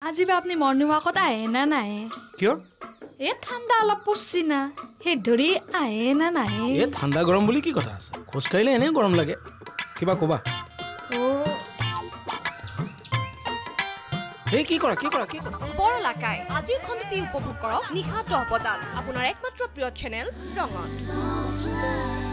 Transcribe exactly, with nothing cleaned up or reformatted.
আজি বা আপুনি মৰ্ণিং ৱাকত আহে না নাহে কিয় এ ঠাণ্ডা অলপ পৰছি না সেই ধৰি আহে না নাহে এ ঠাণ্ডা গৰম বুলি কি কথা আছে খোজ কাঢ়িলে এনে গৰম লাগে কিবা কবা ও হে কি কৰা কি কৰা কি কৰা বৰলাকাই আজিৰ খণ্ডটি উপভোগ কৰক নিশা দহ বজাত আপোনাৰ একমাত্ৰ প্ৰিয় চেনেল ৰঙত